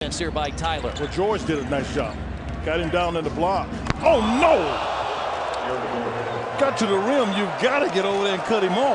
Defense here by Tyler. Well, George did a nice job. Got him down in the block. Oh, no! Got to the rim. You've got to get over there and cut him off.